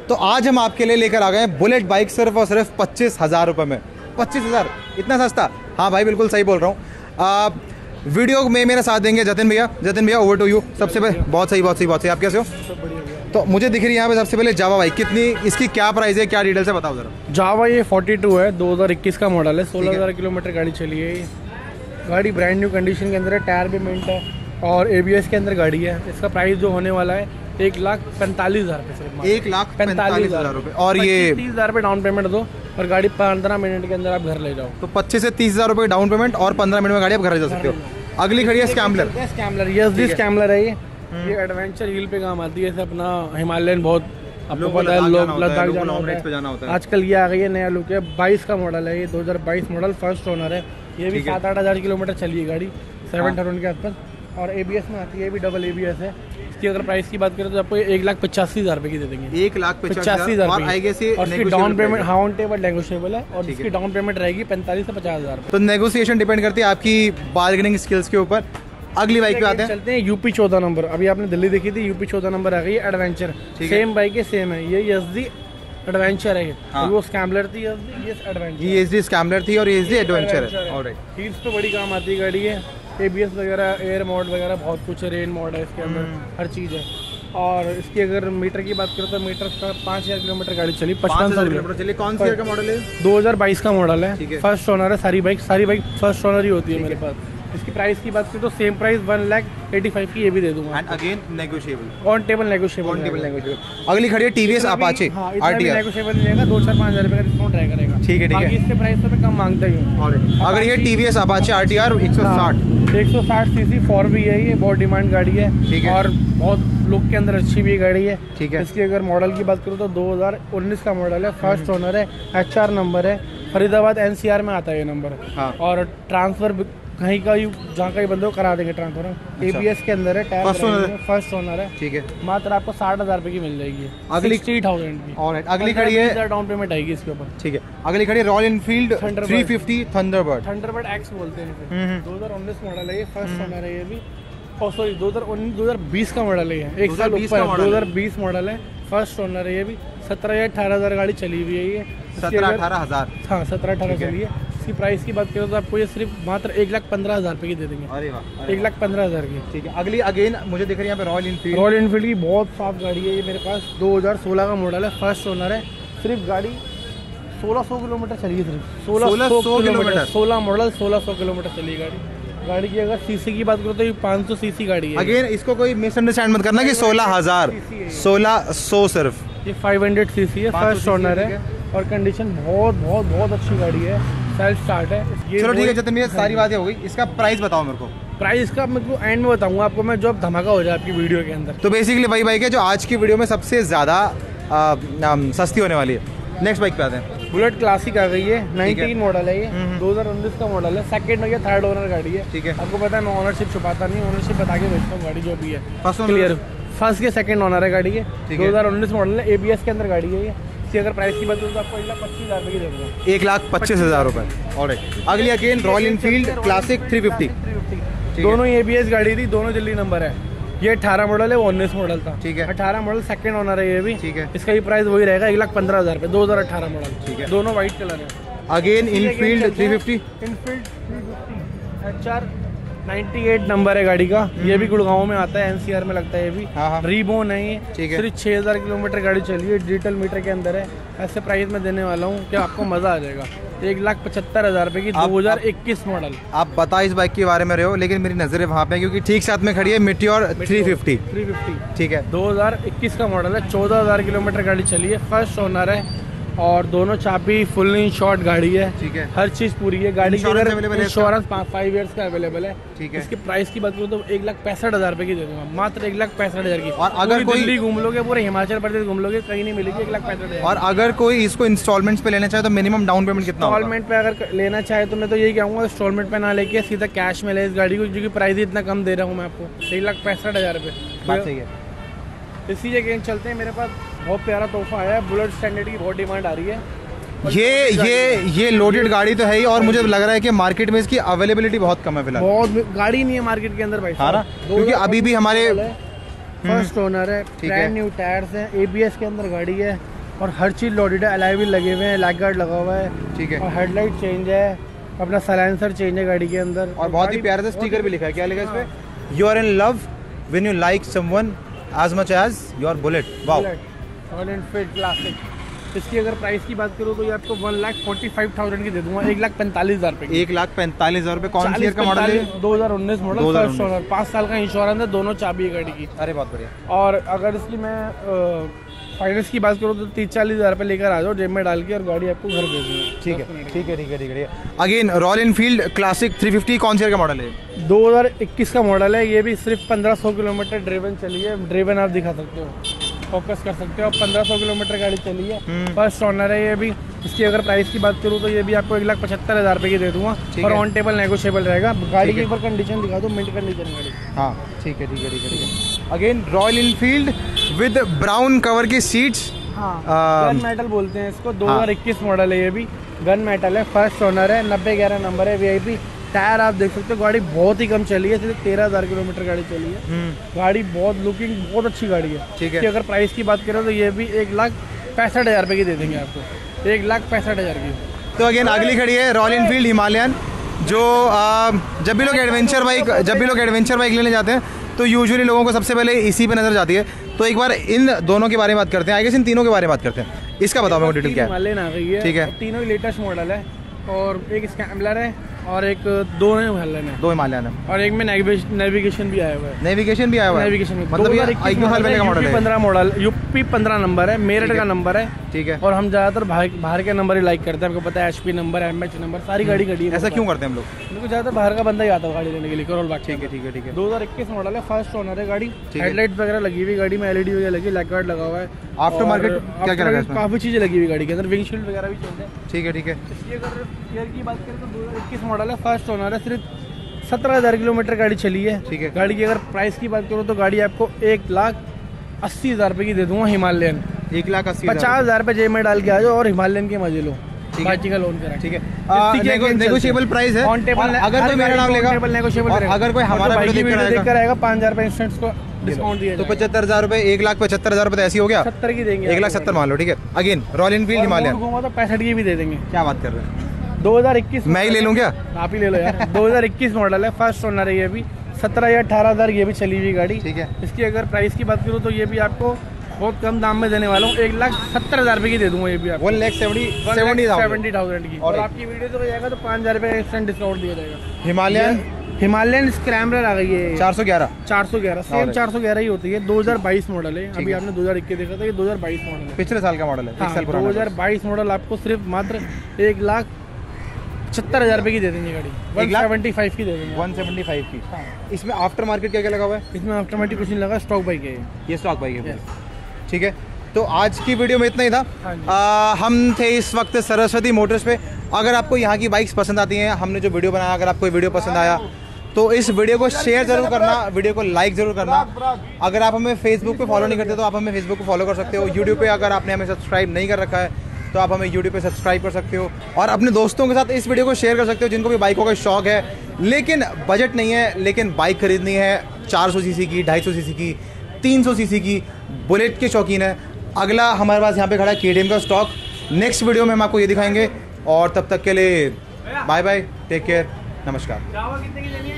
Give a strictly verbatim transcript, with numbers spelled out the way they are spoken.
तो आज हम आपके लिए लेकर आ गए हैं बुलेट बाइक सिर्फ और सिर्फ पच्चीस हज़ार रुपये में। पच्चीस हज़ार इतना सस्ता? हाँ भाई बिल्कुल सही बोल रहा हूँ। वीडियो में मेरा साथ देंगे जतिन भैया। जतिन भैया ओवर टू यू। सबसे पहले बहुत सही बहुत सही बहुत सही, आप कैसे हो? तो मुझे दिख रही है यहाँ पे सबसे पहले जावा बाइक, कितनी इसकी क्या प्राइस है, क्या डिटेल है बताओ जरा। जावा ये बयालीस है, दो हज़ार इक्कीस का मॉडल है, सोलह हज़ार किलोमीटर गाड़ी चली है। गाड़ी ब्रांड न्यू कंडीशन के अंदर है, टायर भी मिंट है और एबीएस के अंदर गाड़ी है। इसका प्राइस जो होने वाला है एक लाख पैंतालीस हज़ार रुपये। एक लाख पैंतालीस हज़ार रुपये और ये तीस हज़ार रुपये डाउन पेमेंट दो और गाड़ी पंद्रह मिनट के अंदर आप घर ले जाओ। तो पच्चीस से तीस हज़ार रुपये डाउन पेमेंट और पंद्रह मिनट में गाड़ी आप घर ले जा सकते हो। अगली खड़ी है स्कैम्बलर। स्कैम्बलर यस स्कैम्बलर है ये। ये एडवेंचर हिल पे काम आती है। जैसे अपना हिमालयन बहुत आपको पता है, लोग लद्दाख जाना होता है। आजकल ये आ गई है, नया लुक है। बाईस का मॉडल है ये, दो हज़ार बाईस मॉडल, फर्स्ट ओनर है। ये भी सात आठ हज़ार किलोमीटर चली है गाड़ी, सेवन थाउजेंड के आसपास। और एबीएस में आती है, ये भी डबल एबीएस है। इसकी अगर प्राइस की बात करें तो आपको एक लाख पचासी हज़ार रुपये की दे देंगे। एक लाख पचासी हज़ार और इसकी डाउन पेमेंट हाँ टेबल नेगोशिएबल है और इसकी डाउन पेमेंट रहेगी पैंतालीस से पचास हज़ार। तो नेगोशिएशन डिपेंड करती है आपकी बार्गेनिंग स्किल्स के ऊपर। अगली बाइक पे आते हैं, चलते हैं यूपी चौदह नंबर। अभी आपने दिल्ली देखी थी, यूपी चौदह नंबर आ गई है, एडवेंचर। सेम बाइक है, सेम है। ये एसडी एडवेंचर है। हाँ। वो स्कैम्बलर थी, ये एडवेंचर। ये एसडी स्कैम्बलर थी और एसडी एडवेंचर है। ऑलराइट। हील्स पे बड़ी काम आती है गाड़ी है। एबीएस वगैरह, एयर मोड वगैरह बहुत कुछ है, रेन मोड है इसके अंदर, हर चीज़ है। और इसकी अगर मीटर की बात करें तो मीटर का पाँच हज़ार किलोमीटर गाड़ी चली, पचपन सौ किलोमीटर चली। कौन सी ईयर का मॉडल है? दो हज़ार बाईस का मॉडल है, फर्स्ट ओनर है। सारी बाइक सारी बाइक फर्स्ट ओनर ही होती है मेरे पास। इसकी प्राइस की बात करें तो same price one lakh eighty five की ये भी दे दूंगा। And again negotiable, on table negotiable, on table negotiable. अगली खड़ी है टीवीएस अपाचे आरटीआर। नेगोशिएबल रहेगा, दो चार पाँच हज़ार रुपये का डिस्काउंट रहेगा। ठीक है ठीक है। इसके प्राइस तो मैं कम मांगता ही हूँ। अगर ये टीवीएस अपाचे आरटीआर एक सौ साठ एक सौ साठ सीसी फोर वी है, ये बहुत डिमांड गाड़ी है। ठीक है। और बहुत लुक के अंदर अच्छी भी गाड़ी है। ठीक है। इसकी अगर मॉडल की बात करूँ तो दो हज़ार उन्नीस का मॉडल है, फर्स्ट ओनर है, एचआर नंबर है, फरीदाबाद एनसीआर में आता है ये नंबर। हाँ। और ट्रांसफर कहीं का जहाँ कहीं बंदे को करा देंगे ट्रांसफर। अच्छा। एबीएस के अंदर है, टायर फर्स्ट ओनर है। ठीक है। मात्र आपको साठ हजार रुपए की मिल जाएगी। अगली थ्री थाउजेंड की। ऑलराइट। अगली खड़ी है, डाउन पेमेंट आएगी इसके ऊपर। ठीक है। अगली खड़ी है Royal Enfield three fifty Thunderbird. Thunderbird X बोलते हैं। दो हजार उन्नीस मॉडल है ये, फर्स्ट ओनर है ये भी। और सॉरी दो हजार उन्नीस दो हजार बीस का मॉडल है ये, एक साल ऊपर। दो हजार बीस मॉडल है, फर्स्ट ओनर है ये भी। सत्रह या अठारह हजार गाड़ी चली हुई है ये। सत्रह अठारह हजार हाँ सत्रह अठारह चली है। इसकी प्राइस की बात करें तो आपको ये सिर्फ मात्र एक लाख पंद्रह हज़ार रुपये की दे देंगे। अरे वाह, एक लाख पंद्रह हज़ार की। ठीक है। अगली अगेन मुझे दिख रही है यहाँ पे रॉयल एनफील्ड। रॉयल एनफील्ड की बहुत साफ गाड़ी है ये मेरे पास, दो हज़ार सोलह का मॉडल है, फर्स्ट ओनर है। सिर्फ गाड़ी सोलह सौ किलोमीटर चली है, सिर्फ सोलह सौ किलोमीटर। सोलह मॉडल सोलह सौ किलोमीटर चली गाड़ी। गाड़ी की अगर सीसी की बात करो तो ये पाँच सौ सीसी गाड़ी है। अगेन इसको कोई मिसअंडरस्टैंड मत करना कि सोलह हजार सोलह सौ सिर्फ। ये पाँच सौ सीसी है, फर्स्ट ओनर है और कंडीशन बहुत बहुत बहुत अच्छी गाड़ी है, सेल्फ स्टार्ट है। चलो ठीक है जतिन भैया, सारी बातें हो गई। इसका प्राइस बताओ मेरे को। प्राइस का मैं को एंड में बताऊंगा आपको मैं, जो अब धमाका हो जाए आपकी वीडियो के अंदर। तो बेसिकली वही बाइक है जो आज की वीडियो में सबसे ज़्यादा सस्ती होने वाली है। नेक्स्ट बाइक पे आते हैं। बुलेट क्लासिक आ गई है, नाइनटीन मॉडल है ये, दो हज़ार उन्नीस का मॉडल है, सेकंड या थर्ड ओनर गाड़ी है। ठीक है। आपको पता है मैं ओनरशिप छुपाता नहीं, ओनरशिप बता के बेचता हूँ गाड़ी जो भी है। फर्स्ट क्लियर, फर्स्ट के सेकंड ओनर है गाड़ी के। दो हज़ार उन्नीस मॉडल है, एबीएस के अंदर गाड़ी है ये। इसकी अगर प्राइस की बात करूँ तो आपको एक लाख पच्चीस हज़ार रुपये की दे दूँगा। एक लाख पच्चीस हज़ार रुपये। ऑलराइट। अगली again Royal Enfield Classic three fifty. दोनों ही एबीएस गाड़ी थी, दोनों दिल्ली नंबर है। ये अठारह मॉडल है, वो उन्नीस मॉडल था। ठीक है। अठारह मॉडल सेकंड ओनर है ये भी। ठीक है। इसका भी प्राइस वही रहेगा, एक लाख पंद्रह हज़ार रुपये, दो हज़ार अठारह मॉडल। ठीक है। दोनों व्हाइट कलर है। Again Enfield three fifty. Enfield three fifty HR अट्ठानवे नंबर है गाड़ी का। ये भी गुड़गांव में आता है, एनसीआर में लगता है ये भी। हाँ। रीबोन है ये। ठीक है। सिर्फ छः हज़ार किलोमीटर गाड़ी चली है, डिजिटल मीटर के अंदर है। ऐसे प्राइस में देने वाला हूँ कि आपको मजा आ जाएगा। एक लाख पचहत्तर हजार रुपए की, दो हजार इक्कीस मॉडल। आप बता इस बाइक के बारे में रहे हो, लेकिन मेरी नजरें वहाँ पे क्योंकि ठीक साथ में खड़ी है Meteor three fifty. Three fifty ठीक है। दो हजार इक्कीस का मॉडल है, चौदह हजार किलोमीटर गाड़ी चली है, फर्स्ट ओनर है और दोनों चाबी फुल इंश्योर्ड गाड़ी है। ठीक है। हर चीज पूरी है गाड़ी की। इंश्योरेंस फाइव इयर्स का अवेलेबल है। ठीक है। इसकी प्राइस की बात करूँ तो एक लाख पैंसठ हजार रुपए की दे दूंगा, मात्र एक लाख पैंसठ हजार की। और अगर कोई दिल्ली घूम लोगे, पूरे हिमाचल प्रदेश घूम लोगे, कहीं नहीं मिलेगी एक लाख पैंसठ हजार। और अगर कोई इसको इंस्टॉलमेंट पे लेना चाहे तो मिनिमम डाउन पेमेंट कितना? इंस्टॉलमेंट पे अगर लेना चाहे तो मैं तो यही कहूँगा इंस्टॉलमेंट पे ना लेके सीधा कैश में ले इस गाड़ी को, क्योंकि प्राइस इतना कम दे रहा हूँ मैं आपको, एक लाख पैंसठ हजार रुपये। इसी जगह चलते हैं, मेरे पास बहुत प्यारा तोहफा आया है, बुलेट स्टैंडर्ड की बहुत डिमांड आ रही है। ये ये ये लोडेड गाड़ी तो है ही, और मुझे लग रहा है कि मार्केट में इसकी अवेलेबिलिटी बहुत कम है फिलहाल। बहुत गाड़ी नहीं है मार्केट के अंदर भाई। हाँ ना, क्योंकि अभी भी हमारे फर्स्ट ओनर है, ब्रांड न्यू टायर्स हैं, एबीएस के अंदर गाड़ी है, और हर चीज़ लोडेड है, अलॉय व्हील लगे हुए हैं, लैग गार्ड लगा हुआ है, ठीक है, और हेडलाइट चेंज है, अपना साइलेंसर चेंज है गाड़ी के अंदर, और बहुत ही प्यारा सा स्टिकर भी लिखा है। क्या लिखा है इस पे? You are in love when you like someone as much as your bullet. Wow, Royal Enfield Classic. इसकी अगर प्राइस की बात करूँ तो ये आपको one lakh forty five thousand की दे दूंगा, एक लाख पैंतालीस हज़ार रुपये। एक लाख पैंतालीस हज़ार रुपये। कौन सी ईयर का मॉडल है? दो हज़ार उन्नीस मॉडल, फर्स्ट ओनर, पाँच साल का इंश्योरेंस है, दोनों चाबी है गाड़ी की। अरे बहुत बढ़िया। और अगर इसकी मैं फाइनेंस की बात करूँ तो तीस चालीस हज़ार रुपये लेकर आ जाओ जेब में डाल के, और गाड़ी आपको घर भेज दूँगा। ठीक है ठीक है ठीक है ठीक है। Again Royal Enfield Classic three fifty कौन सी का मॉडल है? दो हज़ार इक्कीस का मॉडल है, ये भी सिर्फ पंद्रह सौ किलोमीटर ड्रिवन चली है। ड्रिवन आप दिखा सकते हो, फोकस कर सकते हो, पंद्रह सौ किलोमीटर गाड़ी चली है, फर्स्ट ओनर है ये भी। इसकी अगर प्राइस की बात करूँ तो ये भी आपको एक लाख पचहत्तर हज़ार रुपये की दे दूँगा, और ऑन टेबल नेगोशिएबल रहेगा। गाड़ी के ऊपर कंडीशन दिखा दो, मिंट कंडीशन गाड़ी। हाँ ठीक है ठीक है ठीक है ठीक है। Again Royal Enfield with brown cover की सीट्स। हाँ, गन मेटल बोलते हैं इसको। दो हज़ार इक्कीस मॉडल है ये भी, गन मेटल है, फर्स्ट ओनर है, नब्बे ग्यारह नंबर है, वीआईपी टायर आप देख सकते हो। गाड़ी बहुत ही कम चली है, सिर्फ तेरह हज़ार किलोमीटर गाड़ी चली है। गाड़ी बहुत लुकिंग बहुत अच्छी गाड़ी है। ठीक है, अगर प्राइस की बात करें तो ये भी एक लाख पैंसठ हज़ार रुपये की दे देंगे आपको, एक लाख पैंसठ हज़ार की। तो अगेन अगली खड़ी है रॉयल एनफील्ड हिमालयन, जो आ, जब भी लोग एडवेंचर बाइक जब भी लोग एडवेंचर बाइक लेने जाते हैं तो यूजुअली लोगों को सबसे पहले इसी पे नजर जाती है। तो एक बार इन दोनों के बारे में बात करते हैं, आगे इन तीनों के बारे में बात करते हैं। इसका बताओ मेरे को डिटेल क्या है? हिमालयन आ गई है, ठीक है, तीनों ही लेटेस्ट मॉडल है, और एक स्क्रैम्बलर है, और एक दो हिमालयन है, दो हिमालयन है, और एक में नेविगेशन भी आया हुआ है। नेविगेशन भी आया हुआ है, नेविगेशन मतलब ये एक दो साल पहले का मॉडल है। पंद्रह मॉडल, यूपी पंद्रह नंबर है, मेरठ का नंबर है, ठीक है। और हम ज्यादातर बाहर के नंबर ही लाइक करते हैं, आपको पता है, एचपी नंबर, एमएच नंबर, सारी गाड़ी खड़ी है। ऐसा क्यों करते हैं हम लोग? क्योंकि ज्यादातर बाहर का बंदा ही आता है गाड़ी लेने के लिए, करोल बाग। ठीक है ठीक है ठीक है। दो हज़ार इक्कीस मॉडल है, फर्स्ट ओनर है गाड़ी, हेडलाइट वगैरह लगी हुई गाड़ी में, एलईडी वगैरह लगी, लैग गार्ड लगा हुआ है। आफ्टर मार्केट क्या क्या लगा है इसमें? काफी चीजें लगी हुई गाड़ी के अंदर, विंडशील्ड वगैरह भी चलते हैं। ठीक है ठीक है। इसकी अगर ईयर की बात करें तो दो हज़ार इक्कीस मॉडल है, फर्स्ट ओनर है, सिर्फ सत्रह हज़ार किलोमीटर गाड़ी चली है। ठीक है। गाड़ी की अगर प्राइस की बात करूँ तो गाड़ी आपको एक लाख अस्सी हज़ार रुपये की दे दूंगा हिमालयन। एक लाख अस्सी पचास हज़ार रुपये जेब में डाल के आ जाओ और हिमालयन के मजे लो, बाकी का लोन करा। ठीक है, नेगोशिएबल प्राइस है ऑन टेबल। अगर कोई मेरा नाम लेगा, अगर कोई हमारा वीडियो देखकर आएगा, पाँच हज़ार रुपये इंस्टेंट को डिस्काउंट दिया तो पचहत्तर हज़ार रुपये, एक लाख पचहत्तर हज़ार रुपये ऐसी हो गया, सत्तर की देंगे, एक लाख सत्तर मान लो। ठीक है। अगेन रॉयल एनफील्ड हिमालयन घूमा तो पैंसठ की भी दे देंगे। क्या बात कर रहे हैं? दो हज़ार इक्कीस मैं ही ले लूँ क्या? आप ही ले लो यार। दो हज़ार इक्कीस मॉडल है, फर्स्ट ओनर है, ये भी सत्रह या अठारह हज़ार ये भी चली हुई गाड़ी। ठीक है। इसकी अगर प्राइस की बात करूँ तो ये भी आपको बहुत कम दाम में देने वाला हूँ, एक लाख सत्तर हज़ार रुपये की दे दूंगा ये भी आपको, one lakh seventy seventy thousand की। और आपकी वीडियो तो जाएगा तो पाँच हज़ार रुपये इंस्टेंट डिस्काउंट दिया जाएगा। हिमालयन हिमालयन स्क्रैम्बलर आ गई है, चार सौ ग्यारह चार सौ ग्यारह सेम चार सौ ग्यारह ही होती है। दो हज़ार बाईस मॉडल है, अभी आपने दो हज़ार इक्कीस देखा था, ये दो हज़ार बाईस मॉडल है, पिछले साल का मॉडल है। हाँ, दो हज़ार बाईस मॉडल आपको सिर्फ मात्र एक लाख पचहत्तर हज़ार रुपये की दे देंगे गाड़ी, वन सेवेंटी फाइव की दे देंगे, वन सेवेंटी फाइव की। इसमें आफ्टर मार्केट क्या क्या लगा हुआ है? इसमें आफ्टर मार्केट कुछ नहीं लगा, स्टॉक बाइक है ये, स्टॉक बाइक है। ठीक है, तो आज की वीडियो में इतना ही था। आ, हम थे इस वक्त सरस्वती मोटर्स पे। अगर आपको यहाँ की बाइक्स पसंद आती हैं, हमने जो वीडियो बनाया, अगर आपको वीडियो पसंद आया तो इस वीडियो को शेयर जरूर करना, वीडियो को लाइक जरूर करना। अगर आप हमें फेसबुक पे फॉलो नहीं करते तो आप हमें फेसबुक पे फॉलो कर सकते हो। यूट्यूब पे अगर आपने हमें सब्सक्राइब नहीं कर रखा है तो आप हमें यूट्यूब पे सब्सक्राइब कर सकते हो, और अपने दोस्तों के साथ इस वीडियो को शेयर कर सकते हो जिनको भी बाइकों का शौक है, लेकिन बजट नहीं है, लेकिन बाइक खरीदनी है चार सौ सीसी की, ढाई सौ सीसी की, तीन सौ सीसी की, बुलेट के शौकीन है। अगला हमारे पास यहाँ पे खड़ा है केटीएम का स्टॉक। नेक्स्ट वीडियो में हम आपको ये दिखाएंगे, और तब तक के लिए बाय बाय, टेक केयर, नमस्कार।